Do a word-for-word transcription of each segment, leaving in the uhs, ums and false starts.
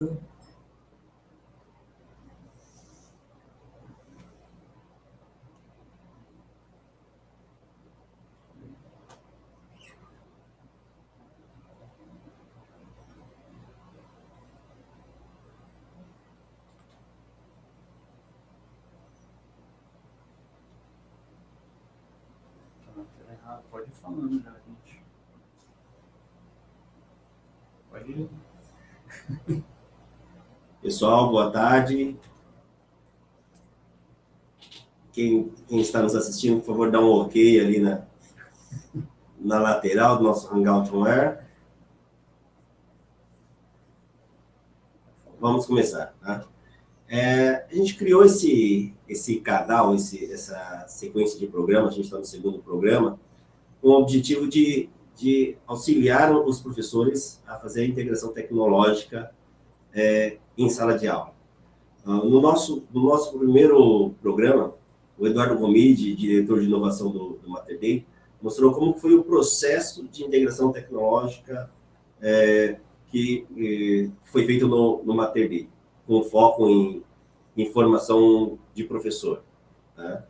Pode ir falando já, gente. Pode ir. Pessoal, boa tarde. Quem, quem está nos assistindo, por favor, dá um ok ali na, na lateral do nosso Hangout On Air. Vamos começar, tá? É, a gente criou esse, esse canal, esse, essa sequência de programas, a gente está no segundo programa, com o objetivo de, de auxiliar os professores a fazer a integração tecnológica é, em sala de aula. No nosso, no nosso primeiro programa, o Eduardo Gomide, diretor de inovação do, do Mater Dei, mostrou como foi o processo de integração tecnológica é, que é, foi feito no, no Mater Dei, com foco em, em formação de professor. Né?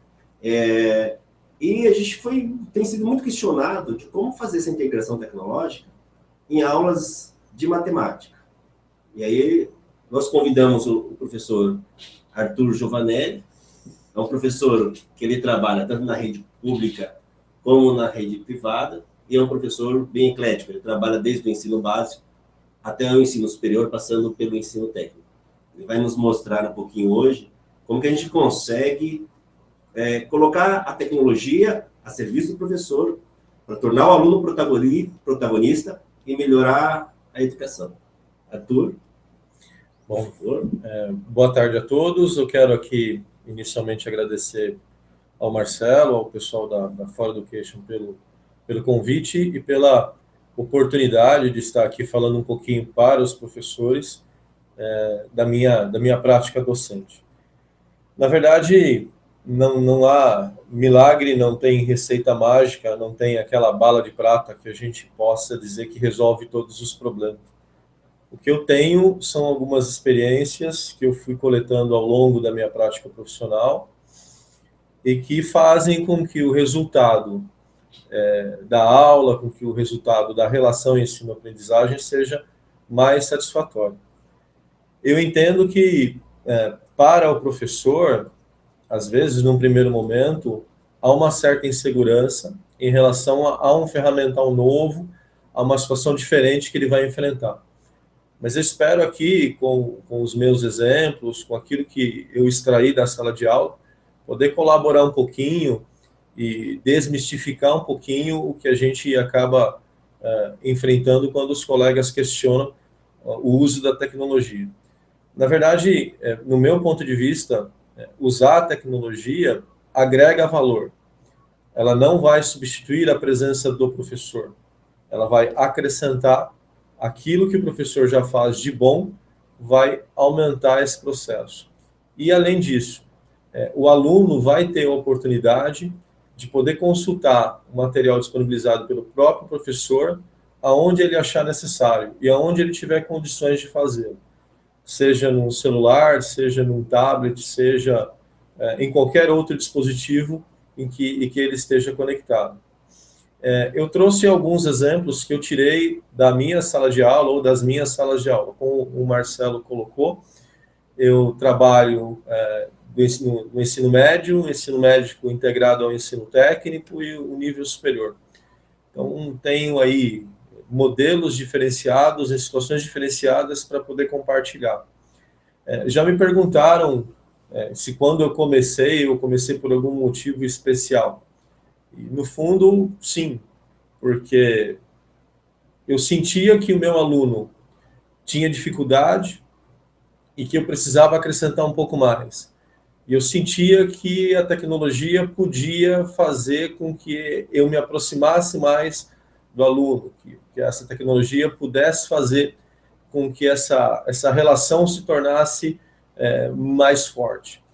É, e a gente foi, tem sido muito questionado de como fazer essa integração tecnológica em aulas de matemática. E aí nós convidamos o, o professor Arthur Giovanelli, é um professor que ele trabalha tanto na rede pública como na rede privada, e é um professor bem eclético, ele trabalha desde o ensino básico até o ensino superior, passando pelo ensino técnico. Ele vai nos mostrar um pouquinho hoje como que a gente consegue é, colocar a tecnologia a serviço do professor para tornar o aluno protagonista e melhorar a educação. Arthur? Bom, é, boa tarde a todos. Eu quero aqui, inicialmente, agradecer ao Marcelo, ao pessoal da, da For Education pelo, pelo convite e pela oportunidade de estar aqui falando um pouquinho para os professores é, da, minha, da minha prática docente. Na verdade, não, não há milagre, não tem receita mágica, não tem aquela bala de prata que a gente possa dizer que resolve todos os problemas. O que eu tenho são algumas experiências que eu fui coletando ao longo da minha prática profissional e que fazem com que o resultado é, da aula, com que o resultado da relação ensino-aprendizagem seja mais satisfatório. Eu entendo que, é, para o professor, às vezes, num primeiro momento, há uma certa insegurança em relação a, a um ferramental novo, a uma situação diferente que ele vai enfrentar. Mas eu espero aqui, com, com os meus exemplos, com aquilo que eu extraí da sala de aula, poder colaborar um pouquinho e desmistificar um pouquinho o que a gente acaba uh, enfrentando quando os colegas questionam uh, o uso da tecnologia. Na verdade, é, no meu ponto de vista, é, usar a tecnologia agrega valor. Ela não vai substituir a presença do professor. Ela vai acrescentar aquilo que o professor já faz de bom, vai aumentar esse processo. E, além disso, é, o aluno vai ter a oportunidade de poder consultar o material disponibilizado pelo próprio professor, aonde ele achar necessário e aonde ele tiver condições de fazê-lo. Seja no celular, seja num tablet, seja é, em qualquer outro dispositivo em que, em que ele esteja conectado. É, eu trouxe alguns exemplos que eu tirei da minha sala de aula ou das minhas salas de aula. Como o Marcelo colocou, eu trabalho é, no, ensino, no ensino médio, ensino médico integrado ao ensino técnico e o nível superior. Então, tenho aí modelos diferenciados, em situações diferenciadas para poder compartilhar. É, já me perguntaram é, se quando eu comecei, eu comecei por algum motivo especial. E, no fundo, sim, porque eu sentia que o meu aluno tinha dificuldade e que eu precisava acrescentar um pouco mais. E eu sentia que a tecnologia podia fazer com que eu me aproximasse mais do aluno, que, que essa tecnologia pudesse fazer com que essa, essa relação se tornasse é, mais forte.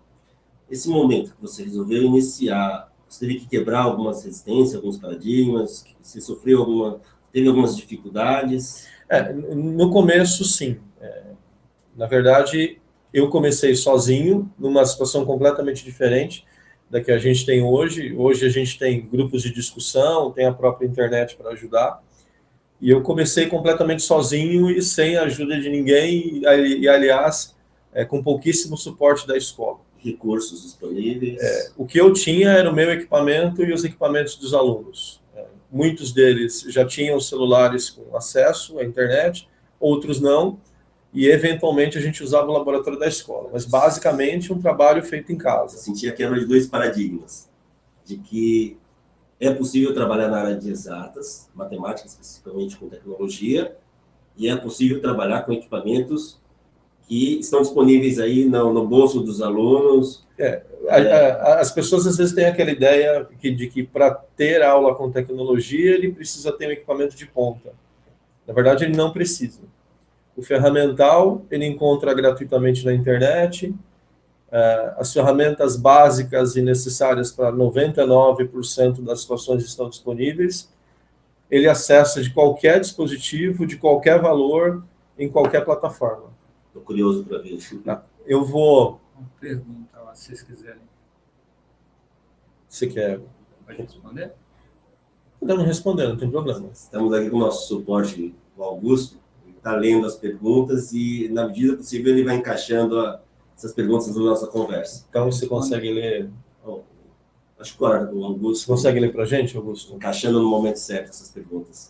Esse momento que você resolveu iniciar, você teve que quebrar algumas resistências, alguns paradigmas, você sofreu alguma, teve algumas dificuldades? É, no começo, sim. É, Na verdade, eu comecei sozinho, numa situação completamente diferente da que a gente tem hoje. Hoje a gente tem grupos de discussão, tem a própria internet para ajudar. E eu comecei completamente sozinho e sem a ajuda de ninguém, e, aliás, é, com pouquíssimo suporte da escola. Recursos disponíveis. É, o que eu tinha era o meu equipamento e os equipamentos dos alunos. É, muitos deles já tinham celulares com acesso à internet, outros não, e eventualmente a gente usava o laboratório da escola. Mas basicamente um trabalho feito em casa. Eu senti a quebra de dois paradigmas, de que é possível trabalhar na área de exatas, matemática especificamente com tecnologia, e é possível trabalhar com equipamentos que estão disponíveis aí no, no bolso dos alunos. É, a, a, as pessoas às vezes têm aquela ideia que, de que para ter aula com tecnologia ele precisa ter um equipamento de ponta. Na verdade, ele não precisa. O ferramental ele encontra gratuitamente na internet. Uh, as ferramentas básicas e necessárias para noventa e nove por cento das situações estão disponíveis. Ele acessa de qualquer dispositivo, de qualquer valor, em qualquer plataforma. Estou curioso para ver isso. Tá. Eu vou... Uma pergunta lá, se vocês quiserem. Você quer? Pode responder? Podemos responder, não tem problema. Estamos aqui com o nosso suporte, o Augusto. Ele está lendo as perguntas e, na medida possível, ele vai encaixando a essas perguntas na nossa conversa. Então, você consegue ler... Bom, acho que o Augusto... Você consegue ler para a gente, Augusto? Encaixando no momento certo essas perguntas.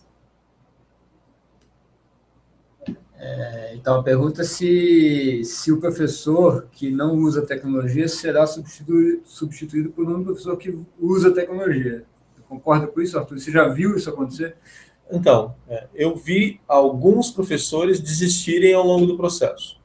É, então, a pergunta é se, se o professor que não usa tecnologia será substituído, substituído por um professor que usa tecnologia. Você concorda com isso, Arthur? Você já viu isso acontecer? Então, é, eu vi alguns professores desistirem ao longo do processo,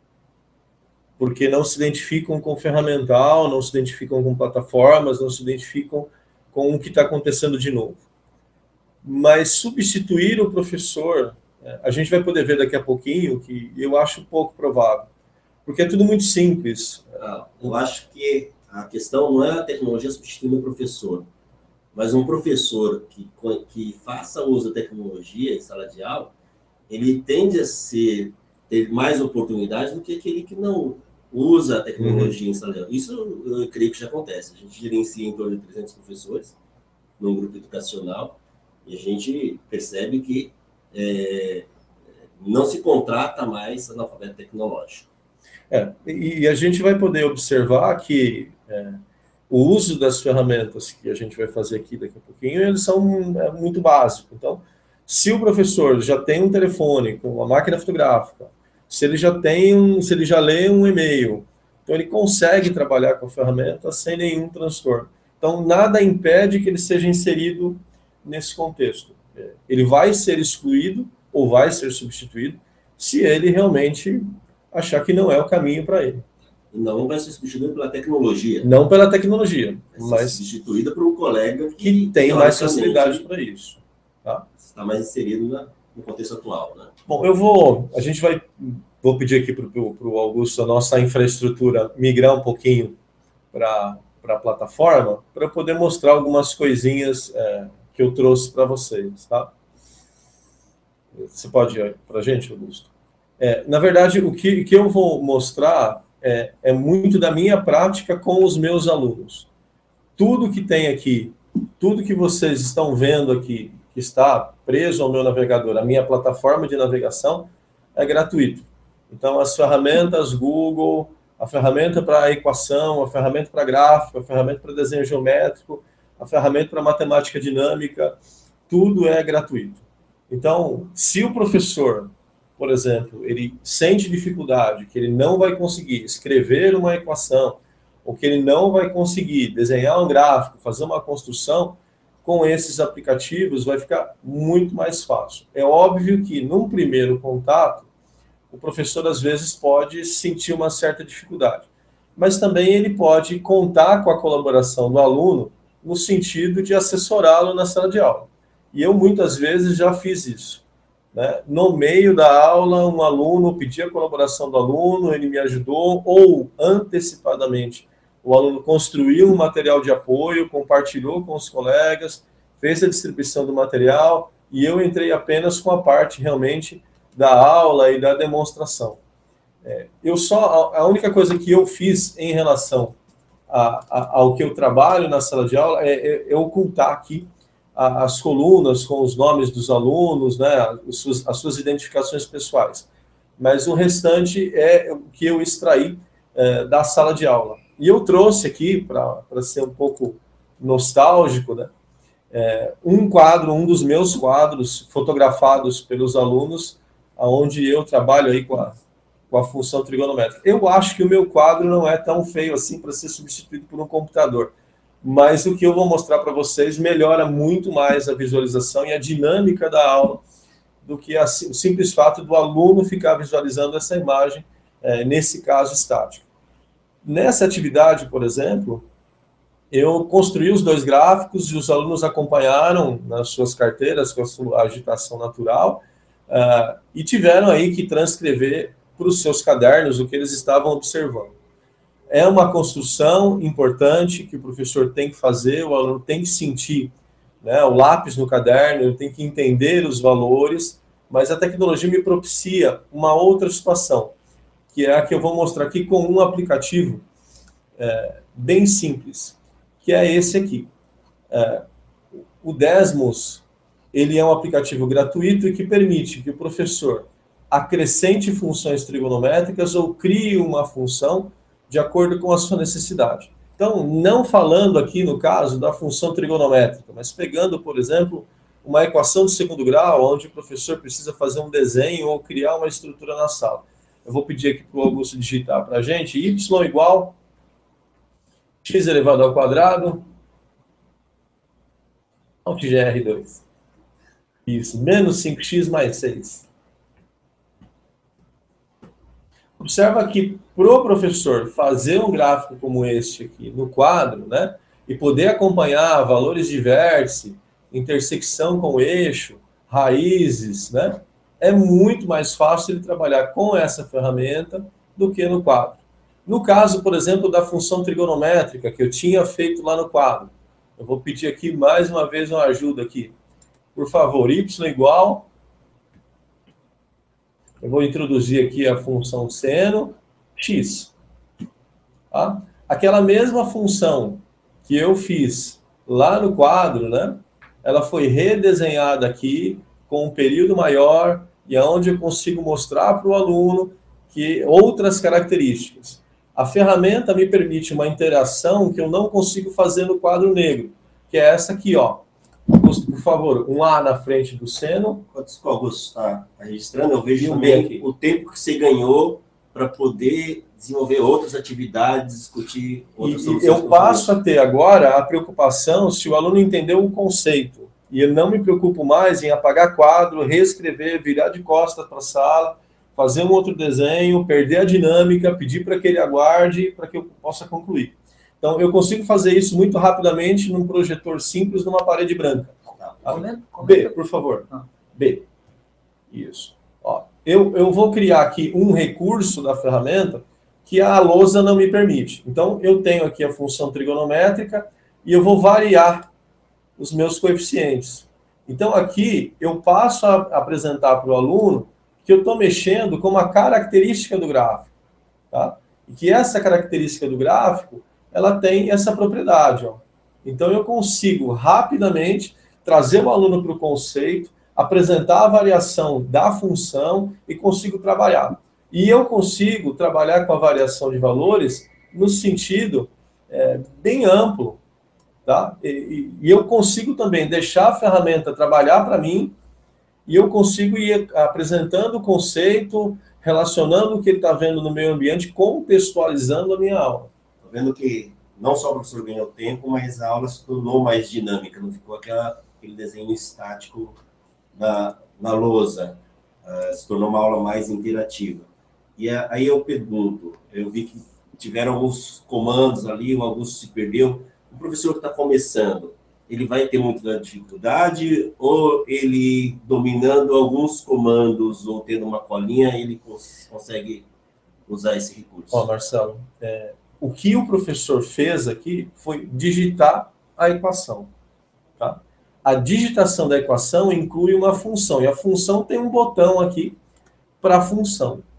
porque não se identificam com ferramental, não se identificam com plataformas, não se identificam com o que está acontecendo de novo. Mas substituir o professor, a gente vai poder ver daqui a pouquinho, que eu acho pouco provável, porque é tudo muito simples. Ah, eu acho que a questão não é a tecnologia substituindo o professor, mas um professor que, que faça uso da tecnologia em sala de aula, ele tende a ser, ter mais oportunidades do que aquele que não usa a tecnologia uhum. em sala de aula. Isso eu creio que já acontece. A gente gerencia em torno de trezentos professores num grupo educacional e a gente percebe que é, não se contrata mais analfabeto tecnológico. É, e a gente vai poder observar que é, o uso das ferramentas que a gente vai fazer aqui daqui a pouquinho, eles são é, muito básicos. Então, se o professor já tem um telefone com uma máquina fotográfica, se ele já tem um, se ele já lê um e-mail, então ele consegue trabalhar com a ferramenta sem nenhum transtorno. Então, nada impede que ele seja inserido nesse contexto. Ele vai ser excluído ou vai ser substituído se ele realmente achar que não é o caminho para ele. Não vai ser substituído pela tecnologia. Não pela tecnologia, vai mas ser substituída por um colega que, que tem mais facilidade para isso. Tá? Está mais inserido na, no contexto atual, né? Bom, eu vou, a gente vai, vou pedir aqui para o Augusto a nossa infraestrutura migrar um pouquinho para a plataforma, para poder mostrar algumas coisinhas é, que eu trouxe para vocês, tá? Você pode ir para a gente, Augusto? É, na verdade, o que, que eu vou mostrar é, é muito da minha prática com os meus alunos. Tudo que tem aqui, tudo que vocês estão vendo aqui, que está preso ao meu navegador, a minha plataforma de navegação, é gratuito. Então, as ferramentas Google, a ferramenta para equação, a ferramenta para gráfico, a ferramenta para desenho geométrico, a ferramenta para matemática dinâmica, tudo é gratuito. Então, se o professor, por exemplo, ele sente dificuldade, que ele não vai conseguir escrever uma equação, ou que ele não vai conseguir desenhar um gráfico, fazer uma construção, com esses aplicativos vai ficar muito mais fácil. É óbvio que, num primeiro contato, o professor, às vezes, pode sentir uma certa dificuldade. Mas também ele pode contar com a colaboração do aluno no sentido de assessorá-lo na sala de aula. E eu, muitas vezes, já fiz isso. Né? No meio da aula, um aluno pedia a colaboração do aluno, ele me ajudou, ou, antecipadamente, o aluno construiu um material de apoio, compartilhou com os colegas, fez a distribuição do material, e eu entrei apenas com a parte, realmente, da aula e da demonstração. É, eu só, a, a única coisa que eu fiz em relação a, a, ao que eu trabalho na sala de aula é, é, é ocultar aqui a, as colunas com os nomes dos alunos, né, as suas, as suas identificações pessoais. Mas o restante é o que eu extraí é, da sala de aula. E eu trouxe aqui, para ser um pouco nostálgico, né, é, um quadro, um dos meus quadros fotografados pelos alunos, onde eu trabalho aí com a, com a função trigonométrica. Eu acho que o meu quadro não é tão feio assim para ser substituído por um computador, mas o que eu vou mostrar para vocês melhora muito mais a visualização e a dinâmica da aula do que a, o simples fato do aluno ficar visualizando essa imagem, é, nesse caso estático. Nessa atividade, por exemplo, eu construí os dois gráficos e os alunos acompanharam nas suas carteiras com a sua agitação natural uh, e tiveram aí que transcrever para os seus cadernos o que eles estavam observando. É uma construção importante que o professor tem que fazer, o aluno tem que sentir, né, o lápis no caderno, ele tem que entender os valores, mas a tecnologia me propicia uma outra situação, que é a que eu vou mostrar aqui com um aplicativo é, bem simples, que é esse aqui. É, o Desmos, ele é um aplicativo gratuito e que permite que o professor acrescente funções trigonométricas ou crie uma função de acordo com a sua necessidade. Então, não falando aqui, no caso, da função trigonométrica, mas pegando, por exemplo, uma equação de segundo grau, onde o professor precisa fazer um desenho ou criar uma estrutura na sala. Eu vou pedir aqui para o Augusto digitar para a gente, y igual x elevado ao quadrado, Alt G R dois. Isso, menos cinco x mais seis. Observa que para o professor fazer um gráfico como este aqui no quadro, né, e poder acompanhar valores de vértice, intersecção com o eixo, raízes, né, é muito mais fácil ele trabalhar com essa ferramenta do que no quadro. No caso, por exemplo, da função trigonométrica que eu tinha feito lá no quadro, eu vou pedir aqui mais uma vez uma ajuda aqui. Por favor, y igual... Eu vou introduzir aqui a função seno x. Tá? Aquela mesma função que eu fiz lá no quadro, né? Ela foi redesenhada aqui com um período maior e aonde eu consigo mostrar para o aluno que outras características. A ferramenta me permite uma interação que eu não consigo fazer no quadro negro, que é essa aqui, ó. Augusto, por favor, um A na frente do seno. Enquanto o Augusto está registrando, eu vejo também o tempo que você ganhou para poder desenvolver outras atividades, discutir outras e, soluções. Eu passo a ter agora a preocupação se o aluno entendeu o conceito. E eu não me preocupo mais em apagar quadro, reescrever, virar de costas para a sala, fazer um outro desenho, perder a dinâmica, pedir para que ele aguarde para que eu possa concluir. Então, eu consigo fazer isso muito rapidamente num projetor simples, numa parede branca. Tá? B, por favor. B. Isso. Ó, eu, eu vou criar aqui um recurso da ferramenta que a lousa não me permite. Então, eu tenho aqui a função trigonométrica e eu vou variar os meus coeficientes. Então, aqui, eu passo a apresentar para o aluno que eu estou mexendo com uma característica do gráfico. Tá? E que essa característica do gráfico ela tem essa propriedade. Ó. Então, eu consigo rapidamente trazer o aluno para o conceito, apresentar a variação da função e consigo trabalhar. E eu consigo trabalhar com a variação de valores no sentido é, bem amplo. Tá? E, e, e eu consigo também deixar a ferramenta trabalhar para mim e eu consigo ir apresentando o conceito, relacionando o que ele está vendo no meio ambiente, contextualizando a minha aula. Vendo que não só o professor ganhou tempo, mas a aula se tornou mais dinâmica, não ficou aquela, aquele desenho estático na, na lousa, uh, se tornou uma aula mais interativa. E a, aí eu pergunto, eu vi que tiveram alguns comandos ali, o Augusto se perdeu, o professor que está começando, ele vai ter muita dificuldade ou ele, dominando alguns comandos ou tendo uma colinha, ele cons consegue usar esse recurso? Ó, Marcelo, é... o que o professor fez aqui foi digitar a equação. Tá? A digitação da equação inclui uma função, e a função tem um botão aqui para a função.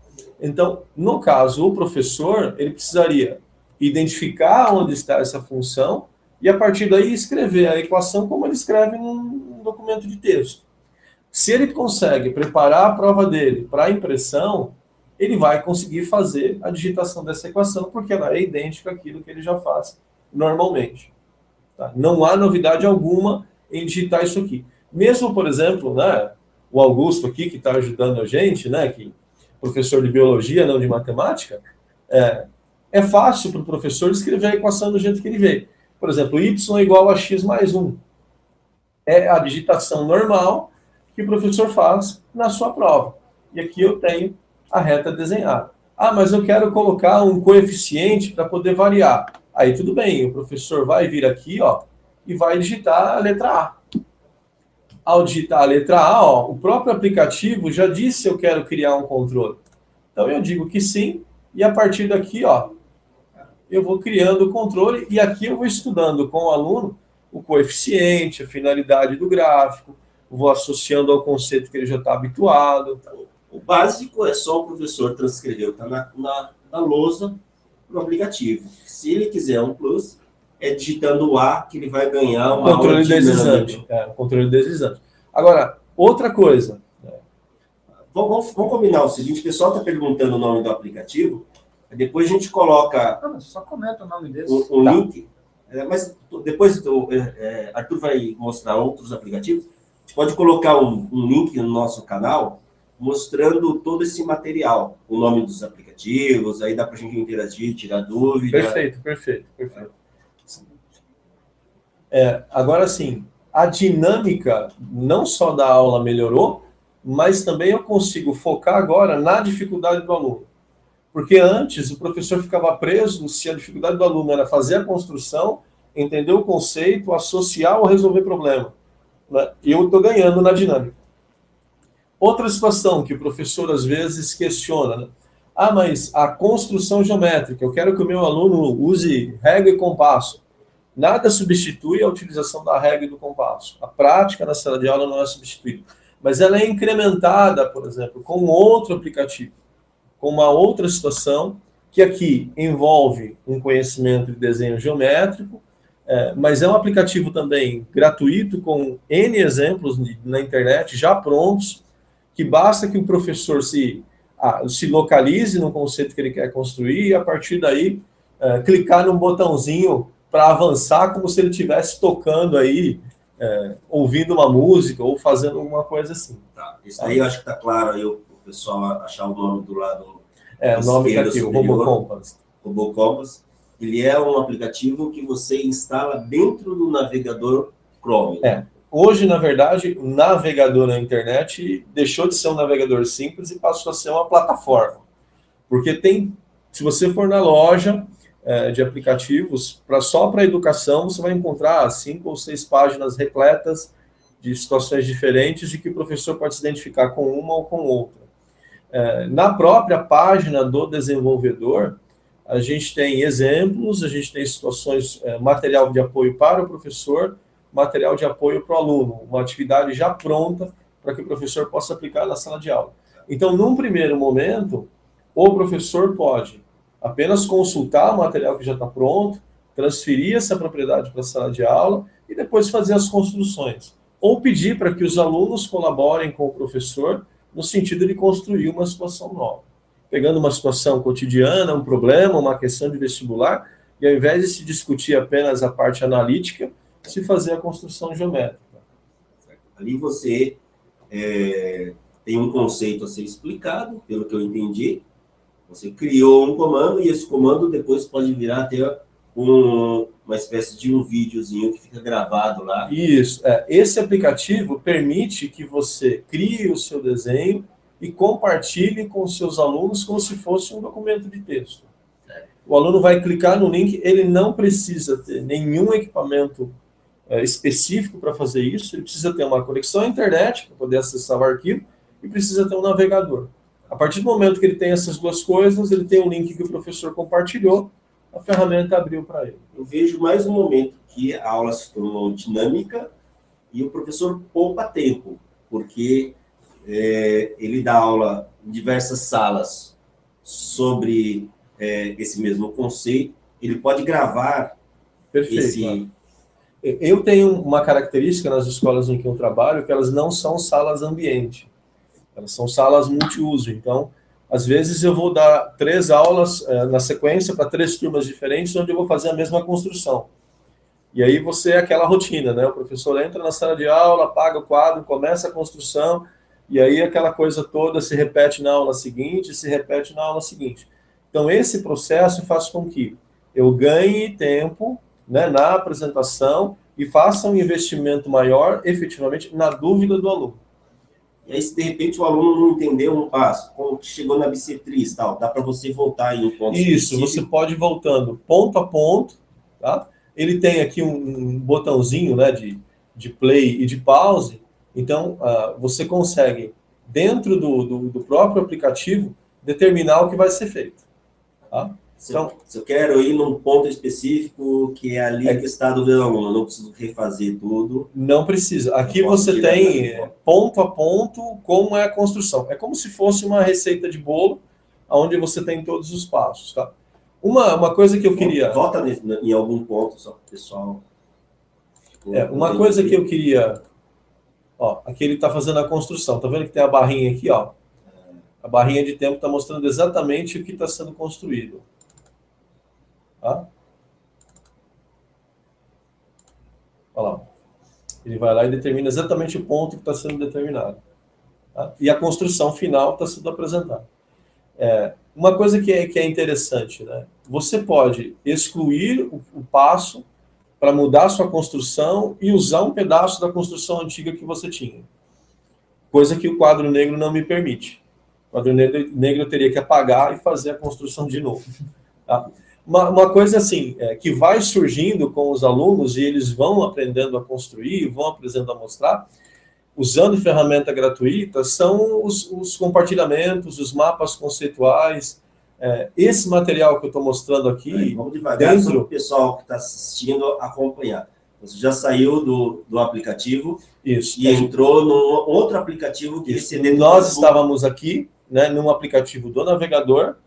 Então, no caso, o professor, ele precisaria identificar onde está essa função e, a partir daí, escrever a equação como ele escreve num documento de texto. Se ele consegue preparar a prova dele para a impressão, ele vai conseguir fazer a digitação dessa equação, porque ela é idêntica àquilo que ele já faz normalmente. Tá? Não há novidade alguma em digitar isso aqui. Mesmo, por exemplo, né, o Augusto aqui, que está ajudando a gente, né, que professor de biologia, não de matemática, é, é fácil para o professor escrever a equação do jeito que ele vê. Por exemplo, y é igual a x mais um. É a digitação normal que o professor faz na sua prova. E aqui eu tenho a reta desenhada. Ah, mas eu quero colocar um coeficiente para poder variar. Aí tudo bem, o professor vai vir aqui, ó, e vai digitar a letra A. Ao digitar a letra A, ó, o próprio aplicativo já disse se eu quero criar um controle. Então eu digo que sim, e a partir daqui, ó, eu vou criando o controle, e aqui eu vou estudando com o aluno o coeficiente, a finalidade do gráfico, vou associando ao conceito que ele já está habituado. O básico é só o professor transcrever, está na, na, na lousa no aplicativo. Se ele quiser um plus, é digitando o A que ele vai ganhar uma controle aula de deslizante. É, um controle deslizante. Agora, outra coisa. Vamos, vamos, vamos combinar o seguinte, o pessoal está perguntando o nome do aplicativo, depois a gente coloca... Não, só comenta o nome desse. Um, um tá. link, é, mas depois o é, Arthur vai mostrar outros aplicativos. A gente pode colocar um, um link no nosso canal mostrando todo esse material, o nome dos aplicativos, aí dá para a gente interagir, tirar dúvida. Perfeito, perfeito, perfeito. É, agora sim, a dinâmica não só da aula melhorou, mas também eu consigo focar agora na dificuldade do aluno. Porque antes o professor ficava preso se a dificuldade do aluno era fazer a construção, entender o conceito, associar ou resolver problema. Né? E eu estou ganhando na dinâmica. Outra situação que o professor às vezes questiona, né? Ah, mas a construção geométrica, eu quero que o meu aluno use régua e compasso. Nada substitui a utilização da régua e do compasso. A prática na sala de aula não é substituída. Mas ela é incrementada, por exemplo, com outro aplicativo, com uma outra situação, que aqui envolve um conhecimento de desenho geométrico, é, mas é um aplicativo também gratuito, com N exemplos na internet, já prontos, que basta que o professor se, ah, se localize no conceito que ele quer construir, e a partir daí, é, clicar num botãozinho para avançar, como se ele estivesse tocando aí, é, ouvindo uma música ou fazendo alguma coisa assim. Tá, isso aí eu acho que está claro aí o pessoal achar o nome do lado. É, o nome está aqui, o RoboCompass. RoboCompass. Ele é um aplicativo que você instala dentro do navegador Chrome. É. Hoje, na verdade, o navegador na internet deixou de ser um navegador simples e passou a ser uma plataforma. Porque tem, se você for na loja é, de aplicativos, pra, só para educação, você vai encontrar cinco ou seis páginas repletas de situações diferentes e que o professor pode se identificar com uma ou com outra. É, na própria página do desenvolvedor, a gente tem exemplos, a gente tem situações, é, material de apoio para o professor, material de apoio para o aluno, uma atividade já pronta para que o professor possa aplicar na sala de aula. Então, num primeiro momento, o professor pode apenas consultar o material que já está pronto, transferir essa propriedade para a sala de aula e depois fazer as construções. Ou pedir para que os alunos colaborem com o professor no sentido de construir uma situação nova. Pegando uma situação cotidiana, um problema, uma questão de vestibular, e ao invés de se discutir apenas a parte analítica, se fazer a construção geométrica. Ali você é, tem um conceito a ser explicado, pelo que eu entendi. Você criou um comando e esse comando depois pode virar até um, uma espécie de um videozinho que fica gravado lá. Isso. É, esse aplicativo permite que você crie o seu desenho e compartilhe com os seus alunos como se fosse um documento de texto. O aluno vai clicar no link, ele não precisa ter nenhum equipamento é, específico para fazer isso, ele precisa ter uma conexão à internet para poder acessar o arquivo e precisa ter um navegador. A partir do momento que ele tem essas duas coisas, ele tem um link que o professor compartilhou, a ferramenta abriu para ele. Eu vejo mais um momento que a aula se tornou dinâmica e o professor poupa tempo, porque é, ele dá aula em diversas salas sobre é, esse mesmo conceito, ele pode gravar. Perfeito. Esse... Eu tenho uma característica nas escolas em que eu trabalho, que elas não são salas ambiente, elas são salas multiuso. Então, às vezes eu vou dar três aulas é, na sequência para três turmas diferentes, onde eu vou fazer a mesma construção. E aí você é aquela rotina, né? O professor entra na sala de aula, apaga o quadro, começa a construção, e aí aquela coisa toda se repete na aula seguinte, se repete na aula seguinte. Então, esse processo faz com que eu ganhe tempo, né, na apresentação e faça um investimento maior, efetivamente, na dúvida do aluno. E aí, se de repente o aluno não entendeu um passo, como que chegou na bissetriz, tal, dá para você voltar em um ponto Isso, específico. Você pode ir voltando ponto a ponto, tá? Ele tem aqui um, um botãozinho, né, de, de play e de pause, então uh, você consegue, dentro do, do, do próprio aplicativo, determinar o que vai ser feito. Tá? Se, então, eu, se eu quero ir num ponto específico, que é ali é, que está do aluno, eu não preciso refazer tudo. Não precisa. Aqui você tem ponto a ponto como é a construção. É como se fosse uma receita de bolo, onde você tem todos os passos. Tá? Uma, uma coisa que eu queria... Volta em algum ponto, só para o pessoal... É, uma coisa que eu queria... Ó, aqui ele está fazendo a construção. Tá vendo que tem a barrinha aqui, ó? A barrinha de tempo está mostrando exatamente o que está sendo construído. Tá? Olha lá. Ele vai lá e determina exatamente o ponto que está sendo determinado. Tá? E a construção final está sendo apresentada. É, uma coisa que é, que é interessante, né? Você pode excluir o, o passo para mudar a sua construção e usar um pedaço da construção antiga que você tinha. Coisa que o quadro negro não me permite. O quadro negro, negro eu teria que apagar e fazer a construção de novo. Tá? Uma, uma coisa assim, é, que vai surgindo com os alunos e eles vão aprendendo a construir, vão aprendendo a mostrar, usando ferramenta gratuita, são os, os compartilhamentos, os mapas conceituais. É, esse material que eu estou mostrando aqui... Aí, vamos devagar, dentro... para o pessoal que está assistindo acompanhar. Você já saiu do, do aplicativo Isso, e entrou num outro aplicativo que isso. esse Nós estávamos aqui, né, num aplicativo do navegador,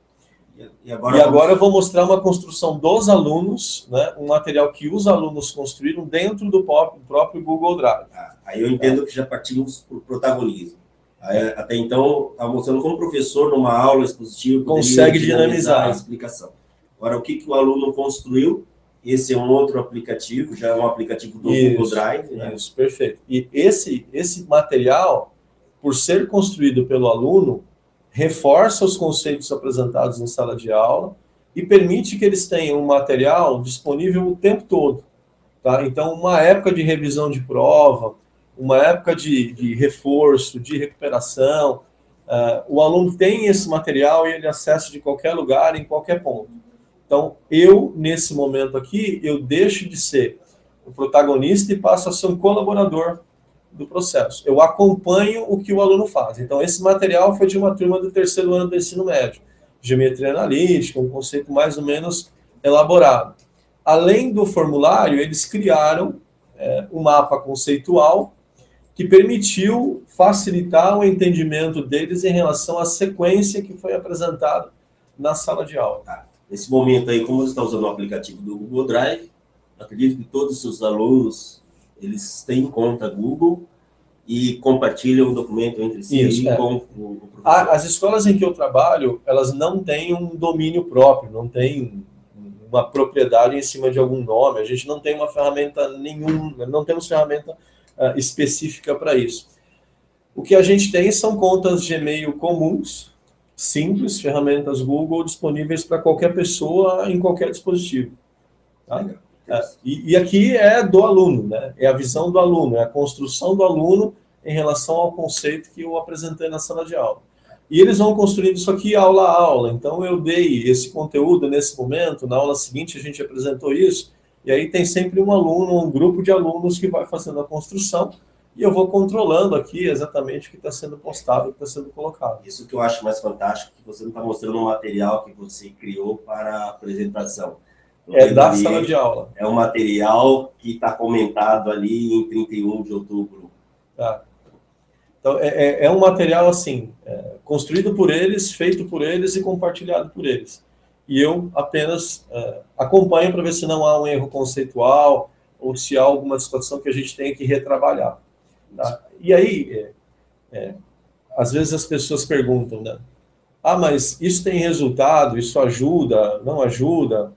e agora, e agora eu vou mostrar uma construção dos alunos, né, um material que os alunos construíram dentro do próprio Google Drive. Ah, aí eu entendo ah. que já partimos para o protagonismo. Aí, até então, estava mostrando como o professor, numa aula expositiva, consegue dinamizar a explicação. Agora, o que, que o aluno construiu? Esse é um outro aplicativo, já é um aplicativo do isso, Google Drive. Né? Isso, perfeito. E esse, esse material, por ser construído pelo aluno, reforça os conceitos apresentados em sala de aula e permite que eles tenham um material disponível o tempo todo. Tá? Então, uma época de revisão de prova, uma época de, de reforço, de recuperação, uh, o aluno tem esse material e ele acessa de qualquer lugar, em qualquer ponto. Então, eu, nesse momento aqui, eu deixo de ser o protagonista e passo a ser um colaborador do processo. Eu acompanho o que o aluno faz. Então, esse material foi de uma turma do terceiro ano do ensino médio. Geometria analítica, um conceito mais ou menos elaborado. Além do formulário, eles criaram é, um mapa conceitual que permitiu facilitar o entendimento deles em relação à sequência que foi apresentada na sala de aula. Tá. Nesse momento aí, como você está usando o aplicativo do Google Drive, acredito que todos os seus alunos, eles têm conta Google e compartilham o documento entre si. Isso, é. com o professor. As escolas em que eu trabalho, elas não têm um domínio próprio, não têm uma propriedade em cima de algum nome, a gente não tem uma ferramenta nenhuma, não temos ferramenta uh, específica para isso. O que a gente tem são contas Gmail comuns, simples, ferramentas Google disponíveis para qualquer pessoa em qualquer dispositivo. Tá? Uh, e, e aqui é do aluno, né? É a visão do aluno, é a construção do aluno em relação ao conceito que eu apresentei na sala de aula. E eles vão construindo isso aqui aula a aula. Então, eu dei esse conteúdo nesse momento, na aula seguinte a gente apresentou isso, e aí tem sempre um aluno, um grupo de alunos que vai fazendo a construção, e eu vou controlando aqui exatamente o que está sendo postado, o que está sendo colocado. Isso que eu acho mais fantástico, que você não está mostrando um material que você criou para a apresentação. É da sala de aula. É um material que está comentado ali em trinta e um de outubro. Tá. Então, é, é um material, assim, é, construído por eles, feito por eles e compartilhado por eles. E eu apenas é, acompanho para ver se não há um erro conceitual ou se há alguma situação que a gente tenha que retrabalhar. Tá? E aí, é, é, às vezes as pessoas perguntam, né? Ah, mas isso tem resultado, isso ajuda, não ajuda?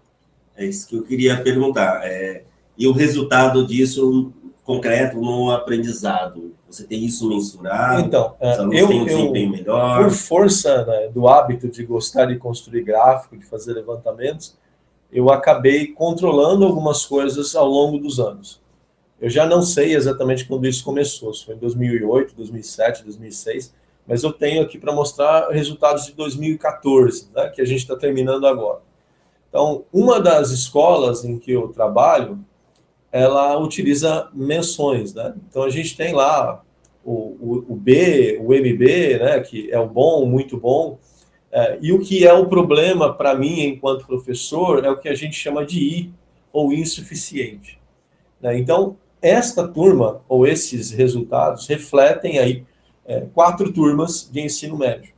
É isso que eu queria perguntar. É, e o resultado disso concreto no aprendizado? Você tem isso mensurado? Então, os alunos eu, têm um desempenho eu, melhor? por força, né, do hábito de gostar de construir gráfico, de fazer levantamentos, eu acabei controlando algumas coisas ao longo dos anos. Eu já não sei exatamente quando isso começou, se foi em dois mil e oito, dois mil e sete, dois mil e seis, mas eu tenho aqui para mostrar resultados de dois mil e quatorze, né, que a gente está terminando agora. Então, uma das escolas em que eu trabalho, ela utiliza menções, né? Então, a gente tem lá o, o, o B, o M B, né, que é o bom, muito bom, é, e o que é o problema para mim, enquanto professor, é o que a gente chama de I, ou insuficiente. Né? Então, esta turma, ou esses resultados, refletem aí é, quatro turmas de ensino médio.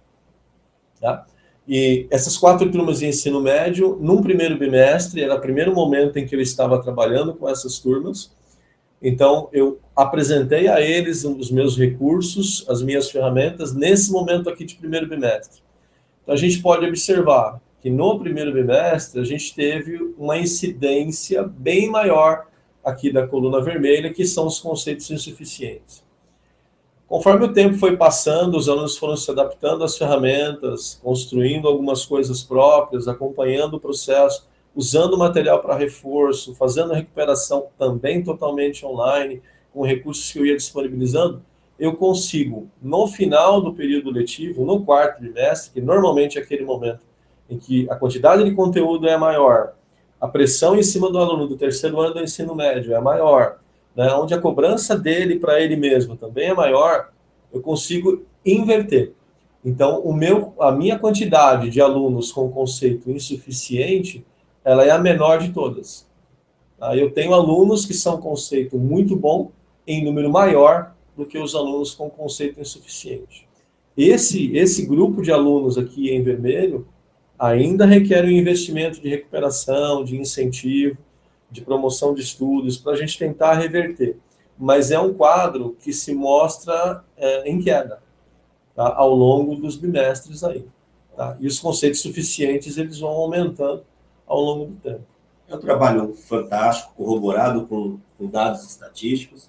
Tá? E essas quatro turmas de ensino médio, num primeiro bimestre, era o primeiro momento em que eu estava trabalhando com essas turmas, então eu apresentei a eles os meus recursos, as minhas ferramentas, nesse momento aqui de primeiro bimestre. Então a gente pode observar que no primeiro bimestre a gente teve uma incidência bem maior aqui da coluna vermelha, que são os conceitos insuficientes. Conforme o tempo foi passando, os alunos foram se adaptando às ferramentas, construindo algumas coisas próprias, acompanhando o processo, usando material para reforço, fazendo a recuperação também totalmente online, com recursos que eu ia disponibilizando, eu consigo, no final do período letivo, no quarto trimestre, que normalmente é aquele momento em que a quantidade de conteúdo é maior, a pressão em cima do aluno do terceiro ano do ensino médio é maior, né, onde a cobrança dele para ele mesmo também é maior, eu consigo inverter. Então, o meu, a minha quantidade de alunos com conceito insuficiente, ela é a menor de todas. Tá? Eu tenho alunos que são conceito muito bom, em número maior do que os alunos com conceito insuficiente. Esse, esse grupo de alunos aqui em vermelho ainda requer um investimento de recuperação, de incentivo, de promoção de estudos, para a gente tentar reverter. Mas é um quadro que se mostra é, em queda, tá? Ao longo dos bimestres aí. Tá? E os conceitos suficientes, eles vão aumentando ao longo do tempo. É um trabalho fantástico, corroborado com, com dados estatísticos.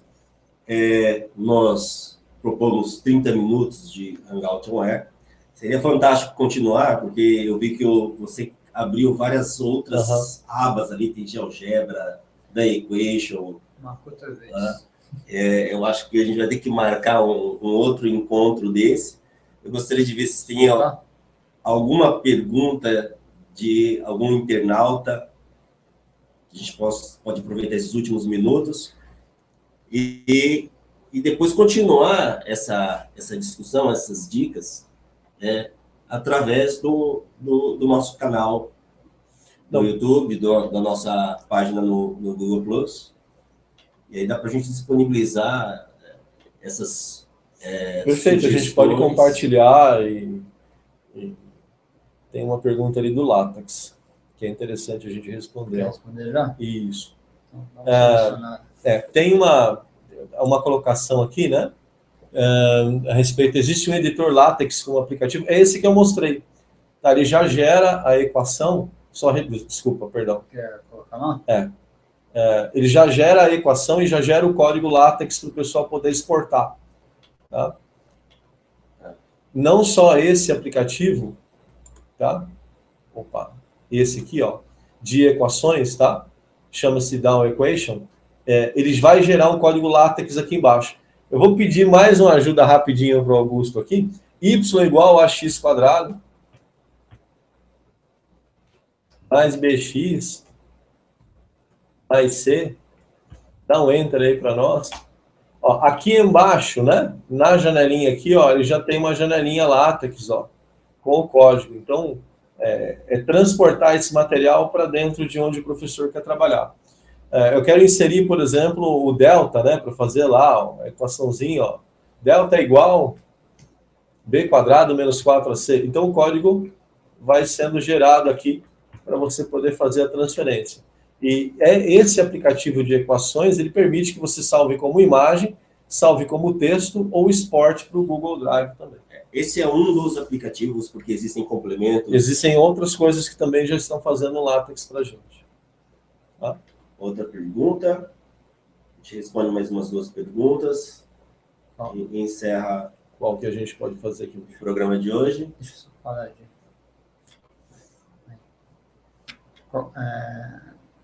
É, nós propomos trinta minutos de Hangout On Air. Seria fantástico continuar, porque eu vi que eu, você abriu várias outras uhum. abas ali, tem GeoGebra, da Equation. Marca outra vez. Né? É, eu acho que a gente vai ter que marcar um, um outro encontro desse. Eu gostaria de ver se tem ah. alguma pergunta de algum internauta. A gente pode, pode aproveitar esses últimos minutos e, e, e depois continuar essa, essa discussão, essas dicas, né, através do, do, do nosso canal do YouTube, do, da nossa página no, no Google Plus. E aí dá para a gente disponibilizar essas é, Perfeito, sugestões. A gente pode compartilhar e, e tem uma pergunta ali do Látex, que é interessante a gente responder. Quer responder já? Isso. Então, é, é, tem uma, uma colocação aqui, né? Uh, a respeito, existe um editor LaTeX com aplicativo, é esse que eu mostrei, tá? Ele já gera a equação, só, desculpa, perdão. Quer colocar lá? É, é, ele já gera a equação e já gera o código LaTeX para o pessoal poder exportar, tá? Não só esse aplicativo, tá? Opa, esse aqui, ó, de equações, tá? Chama-se Down Equation, é, ele vai gerar um código LaTeX aqui embaixo. Eu vou pedir mais uma ajuda rapidinho para o Augusto aqui. Y igual a x quadrado mais bx mais c. Dá um enter aí para nós. Ó, aqui embaixo, né? Na janelinha aqui, ó, ele já tem uma janelinha LaTeX, ó, com o código. Então, é, é transportar esse material para dentro de onde o professor quer trabalhar. Eu quero inserir, por exemplo, o delta, né, para fazer lá ó, a equaçãozinha, ó, delta é igual b quadrado menos quatro a c. Então o código vai sendo gerado aqui para você poder fazer a transferência. E é esse aplicativo de equações, ele permite que você salve como imagem, salve como texto ou exporte para o Google Drive também. Esse é um dos aplicativos, porque existem complementos. Existem outras coisas que também já estão fazendo LaTeX para a gente. Tá? Outra pergunta. A gente responde mais umas duas perguntas. Tá. E encerra qual que a gente pode fazer aqui o programa de hoje. Deixa eu só falar aqui. É...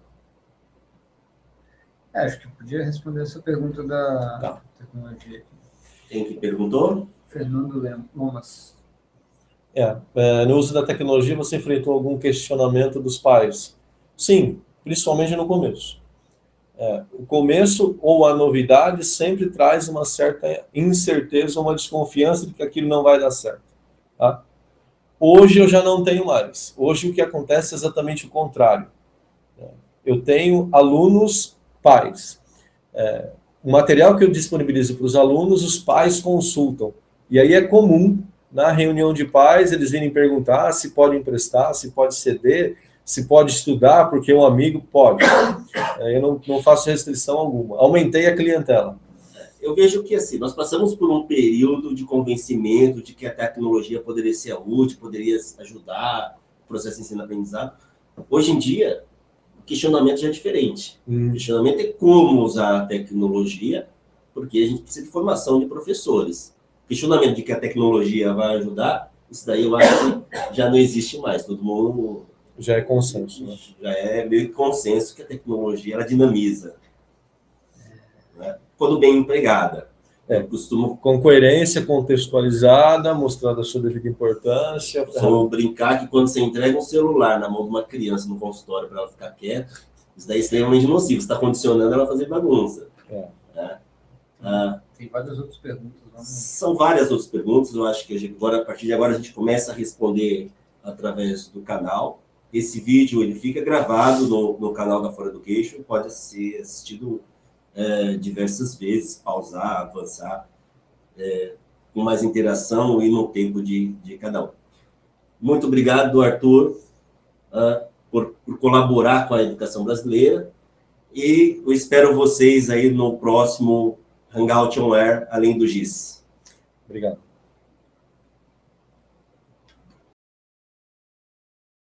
É, acho que podia responder essa pergunta da tá. tecnologia. Quem que perguntou? Fernando Lomas. É, é, no uso da tecnologia, você enfrentou algum questionamento dos pais? Sim, principalmente no começo. É, o começo ou a novidade sempre traz uma certa incerteza ou uma desconfiança de que aquilo não vai dar certo. Tá? Hoje eu já não tenho mais. Hoje o que acontece é exatamente o contrário. Eu tenho alunos pais. É, o material que eu disponibilizo para os alunos, os pais consultam. E aí é comum, na reunião de pais, eles virem perguntar se pode emprestar, se pode ceder, se pode estudar, porque um amigo pode. Eu não, não faço restrição alguma. Aumentei a clientela. Eu vejo que, assim, nós passamos por um período de convencimento de que a tecnologia poderia ser útil, poderia ajudar o processo de ensino-aprendizado. Hoje em dia, o questionamento já é diferente. Hum. O questionamento é como usar a tecnologia, porque a gente precisa de formação de professores. O questionamento de que a tecnologia vai ajudar, isso daí eu acho que já não existe mais. Todo mundo... Já é consenso. Né? Já é meio que consenso que a tecnologia, ela dinamiza. Né? Quando bem empregada. É, eu costumo... Com coerência, contextualizada, mostrando a sua devida importância. Só brincar que quando você entrega um celular na mão de uma criança no consultório para ela ficar quieta, isso daí é extremamente nocivo. Você está condicionando ela a fazer bagunça. É. Né? Ah, Tem várias outras perguntas. Vamos... São várias outras perguntas. Eu acho que a, gente, agora, a partir de agora a gente começa a responder através do canal. Esse vídeo ele fica gravado no, no canal da For Education, pode ser assistido é, diversas vezes, pausar, avançar, é, com mais interação e no tempo de, de cada um. Muito obrigado, Arthur, uh, por, por colaborar com a educação brasileira e eu espero vocês aí no próximo Hangout On Air, além do G I S. Obrigado.